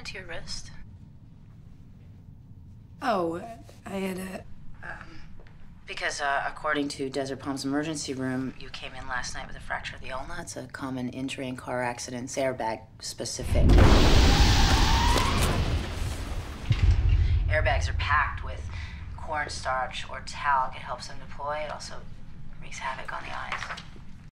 happened to your wrist? Oh, I had a... Because according to Desert Palm's emergency room, you came in last night with a fracture of the ulna. It's a common injury in car accidents, airbag specific. Airbags are packed with cornstarch or talc. It helps them deploy. It also wreaks havoc on the eyes.